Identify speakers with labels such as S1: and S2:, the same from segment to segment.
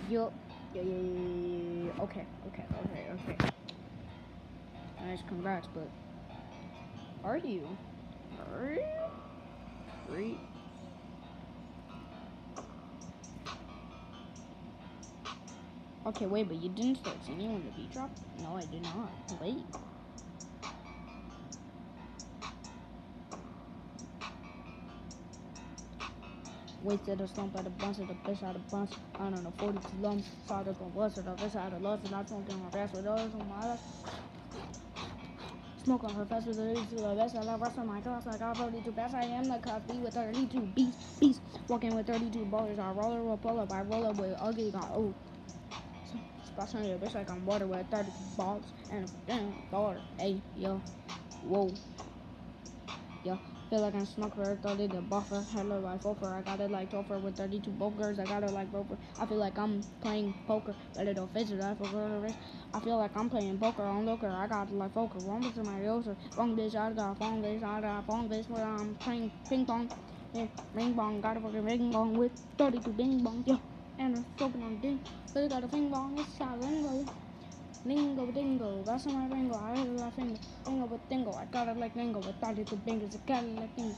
S1: Yo. Yeah. Okay. Nice, congrats, but are you? Are you? Free? Okay, wait, but you didn't start singing when the beat dropped? No, I did not. Wait. Wasted a slump at a bunch of the fish out of bunch. I don't know, 42 lumps. Saw the bust of the fish out of lust. And I smoking my fast with others on my left. Smoke on her fast with the to the best. I love rest on my class. I got 32 best. I am the Cosby with 32 beats. Walking with 32 ballers. I roller will pull up. I roll up with ugly. Got old. Splash on your bitch like I'm water with 32 balls and a damn dollar. Hey, yo. Whoa. Yo. Feel like I'm smoker, 30 the buffer, hello like Fofer, I got it like Topher with 32 bokers, I got it like Roper. I feel like I'm playing poker, but it don't fidget, I forgot the race. I feel like I'm playing poker on Loker, I got it like poker, wrong bitch in my yoser, wrong bitch, I got phone bitch, where I'm playing ping pong, yeah, ring bong, got a fucking ring bong with 32 bing bong, yeah, and I'm smoking on ding, cause I got a ping bong, it's a lingo. Lingo dingo, that's my ringo, I heard my finger, lingo with dingo, I got it like lingo, I thought it was bingers, I got it like dingo.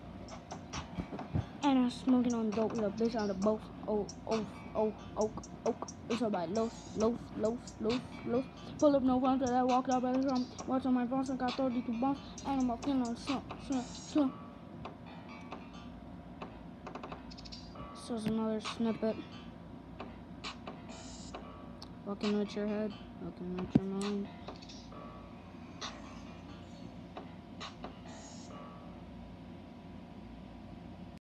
S1: And I'm smoking on dope with a bitch out of both. Oak. It's about loaf. Pull up no phone till I walked up at the drum. Watch on my bones and got 32 bones. And I'm walking on slump. So it's another snippet. Walking with your head, walking with your mind.